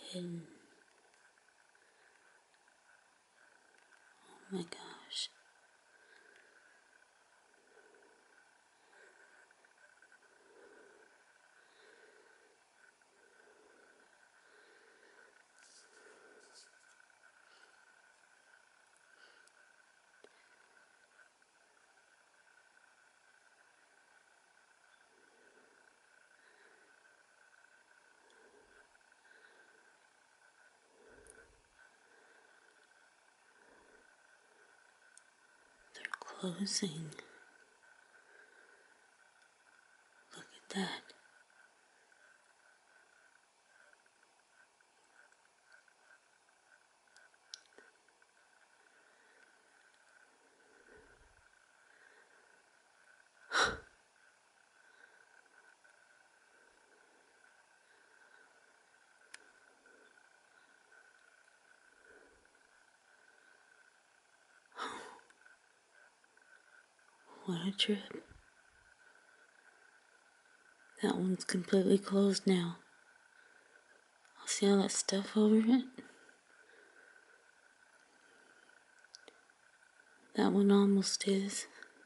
hidden. Oh my gosh. They're closing. Look at that. What a trip. That one's completely closed now. I'll see all that stuff over it. That one almost is.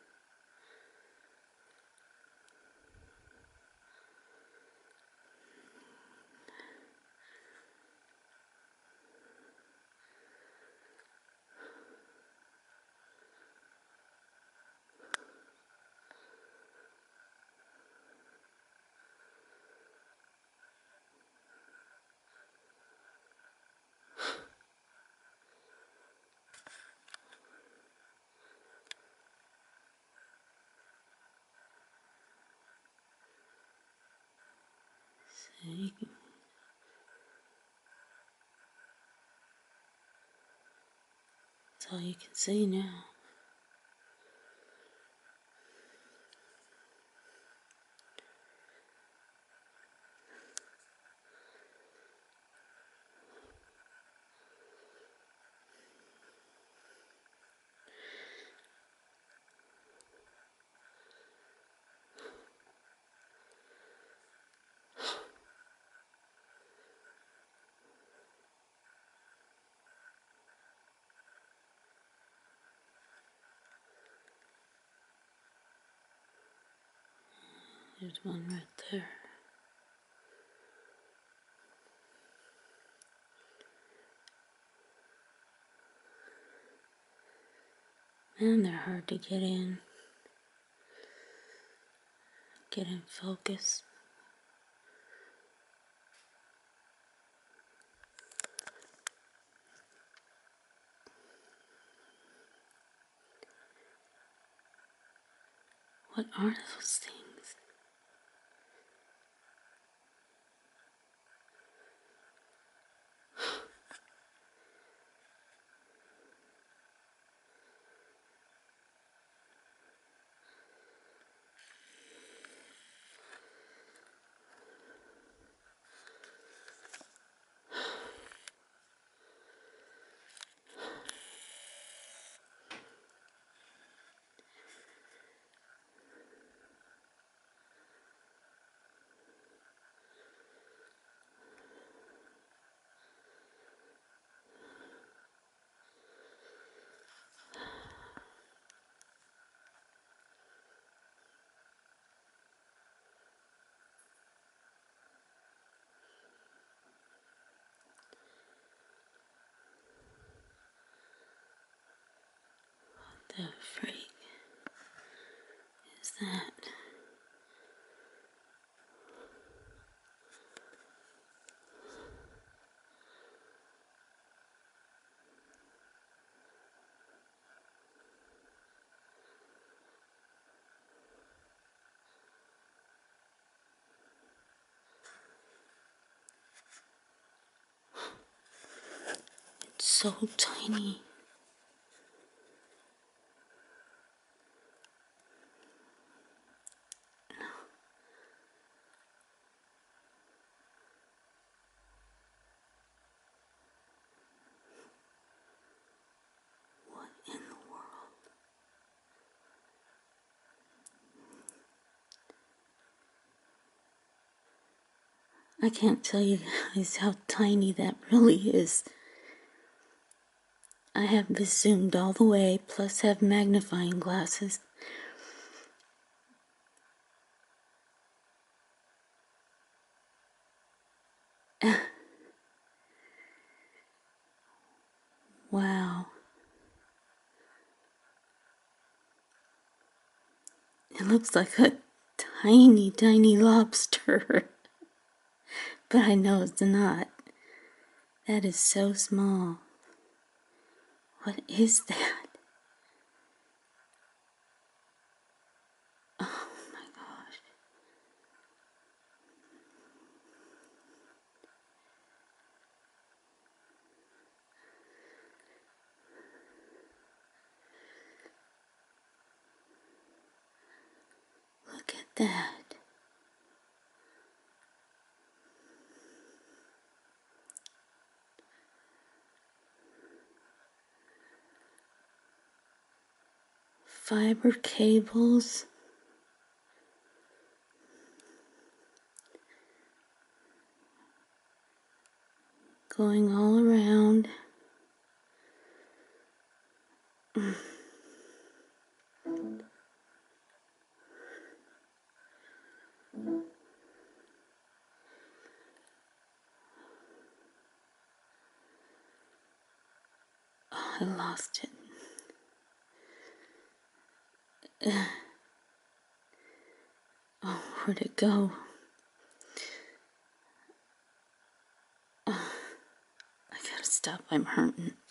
See? That's all you can see now. There's one right there. Man, they're hard to get in focus. What are those things? The freak is that? It's so tiny. What in the world? I can't tell you guys how tiny that really is. I have this zoomed all the way, plus have magnifying glasses. Wow. It looks like a tiny, tiny lobster. But I know it's not. That is so small. What is that? Oh my gosh. Look at that. Fiber cables. Going all around. Oh, I lost it. Oh, where'd it go? I gotta stop, I'm hurting.